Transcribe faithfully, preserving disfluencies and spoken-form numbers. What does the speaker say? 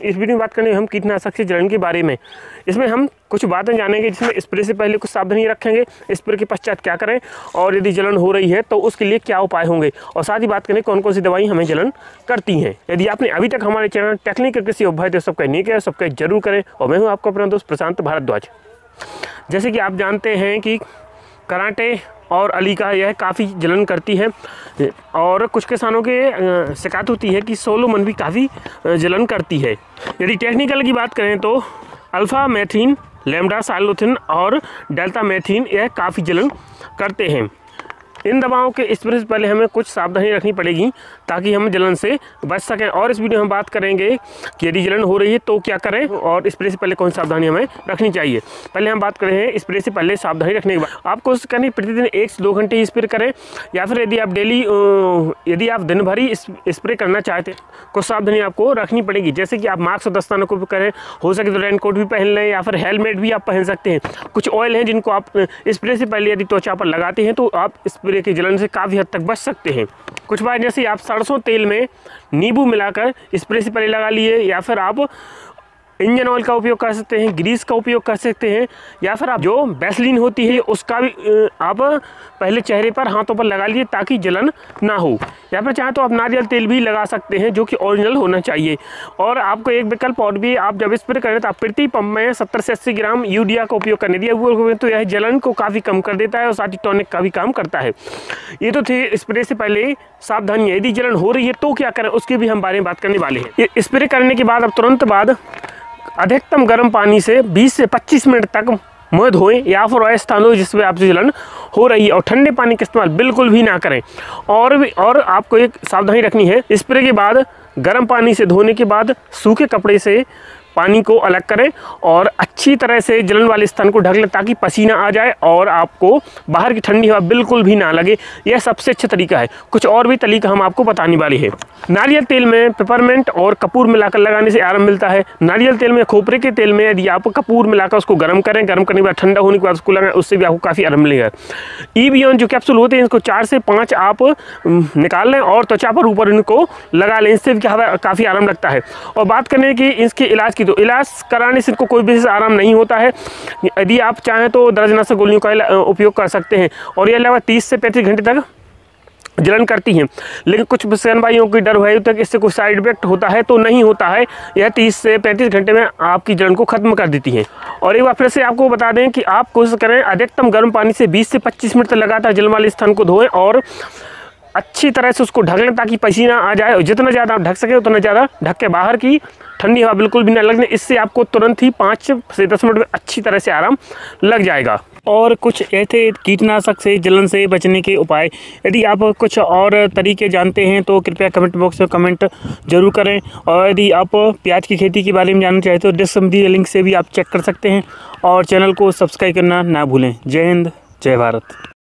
इस वीडियो में बात करेंगे हम कीटनाशक से जलन के बारे में। इसमें हम कुछ बातें जानेंगे जिसमें स्प्रे से पहले कुछ सावधानी रखेंगे, स्प्रे के पश्चात क्या करें, और यदि जलन हो रही है तो उसके लिए क्या उपाय होंगे, और साथ ही बात करें कौन कौन सी दवाई हमें जलन करती हैं। यदि आपने अभी तक हमारे चैनल टेक्निकल कृषि उपभय तो सब्सक्राइब नहीं किया, सब्सक्राइब जरूर करें। और मैं हूँ आपका अपना दोस्त प्रशांत भारद्वाज। जैसे कि आप जानते हैं कि कराटे और अलीका यह काफ़ी जलन करती है, और कुछ किसानों के शिकायत होती है कि सोलोमन भी काफ़ी जलन करती है। यदि टेक्निकल की बात करें तो अल्फ़ा मेथिन, लैम्डा साइलोथिन और डेल्टा मेथिन यह काफ़ी जलन करते हैं। इन दवाओं के स्प्रे से पहले हमें कुछ सावधानी रखनी पड़ेगी ताकि हम जलन से बच सकें। और इस वीडियो में हम बात करेंगे कि यदि जलन हो रही है तो क्या करें, और स्प्रे से पहले कौन सी सावधानी हमें रखनी चाहिए। पहले हम बात करें हैं स्प्रे से पहले सावधानी रखने के बाद। आप कोशिश करें प्रतिदिन एक से दो घंटे ही स्प्रे करें, या फिर यदि आप डेली यदि आप दिन भर ही स्प्रे करना चाहते हैं कुछ सावधानी आपको रखनी पड़ेगी। जैसे कि आप मास्क और दस्तानों को भी करें, हो सके तो रेनकोट भी पहन लें, या फिर हेलमेट भी आप पहन सकते हैं। कुछ ऑयल हैं जिनको आप स्प्रे से पहले यदि त्वचा पर लगाते हैं तो आप स्प्रे की जलन से काफ़ी हद तक बच सकते हैं। कुछ बार जैसे आप सरसों तेल में नींबू मिलाकर स्प्रे से पहले लगा लिए, या फिर आप इंजन ऑयल का उपयोग कर सकते हैं, ग्रीस का उपयोग कर सकते हैं, या फिर आप जो वैसलीन होती है उसका भी आप पहले चेहरे पर, हाथों पर लगा लिए ताकि जलन ना हो। या फिर चाहे तो आप नारियल तेल भी लगा सकते हैं जो कि ओरिजिनल होना चाहिए। और आपको एक विकल्प और भी, आप जब स्प्रे करें तो आप प्रति पंप में सत्तर से अस्सी ग्राम यूरिया का उपयोग करने दिया, तो यह जलन को काफ़ी कम कर देता है और साथ ही टॉनिक का भी काम करता है। ये तो थे स्प्रे से पहले सावधानी। यदि जलन हो रही है तो क्या करें, उसके भी हम बारे में बात करने वाले हैं। ये स्प्रे करने के बाद अब तुरंत बाद अधिकतम गर्म पानी से बीस से पच्चीस मिनट तक मुँह धोएं, या फिर ऐसे स्थान हो जिसमें आपसे जलन हो रही है, और ठंडे पानी का इस्तेमाल बिल्कुल भी ना करें। और भी और आपको एक सावधानी रखनी है, स्प्रे के बाद गर्म पानी से धोने के बाद सूखे कपड़े से पानी को अलग करें और अच्छी तरह से जलन वाले स्थान को ढक लें ताकि पसीना आ जाए और आपको बाहर की ठंडी हवा बिल्कुल भी ना लगे। यह सबसे अच्छा तरीका है। कुछ और भी तरीका हम आपको बताने वाले हैं। नारियल तेल में पेपरमेंट और कपूर मिलाकर लगाने से आराम मिलता है। नारियल तेल में, खोपरे के तेल में यदि आप कपूर मिलाकर उसको गर्म करें, गर्म करने के बाद ठंडा होने के बाद उसको लगाएं, उससे भी आपको काफ़ी आराम मिलेगा। ई बियॉन जो कैप्सूल होते हैं इसको चार से पाँच आप निकाल लें और त्वचा पर ऊपर इनको लगा लें, इससे भी काफ़ी आराम लगता है। और बात करने की इसके इलाज की, तो इलाज कराने से इनको कोई विशेष आराम नहीं होता है। यदि आप चाहें तो दर्जनाशक गोलियों का उपयोग कर सकते हैं, और ये लगभग तीस से पैंतीस घंटे तक जलन करती हैं। लेकिन कुछ किसान भाइयों की डर है तक इससे कोई साइड इफेक्ट होता है, तो नहीं होता है। यह तीस से पैंतीस घंटे में आपकी जलन को ख़त्म कर देती हैं। और एक बार फिर से आपको बता दें कि आप कोशिश करें अधिकतम गर्म पानी से बीस से पच्चीस मिनट तक लगातार जलन वाले स्थान को धोएं और अच्छी तरह से उसको ढक लें ताकि पसीना आ जाए। और जितना ज़्यादा आप ढक सकें उतना ज़्यादा ढक के बाहर की ठंडी हवा बिल्कुल भी ना लगने, इससे आपको तुरंत ही पाँच से दस मिनट में अच्छी तरह से आराम लग जाएगा। और कुछ ऐसे कीटनाशक से जलन से बचने के उपाय, यदि आप कुछ और तरीके जानते हैं तो कृपया कमेंट बॉक्स में कमेंट जरूर करें। और यदि आप प्याज की खेती के बारे में जानना चाहते हो, डिस्क्रिप्शन दिए लिंक से भी आप चेक कर सकते हैं। और चैनल को सब्सक्राइब करना ना भूलें। जय हिंद, जय भारत।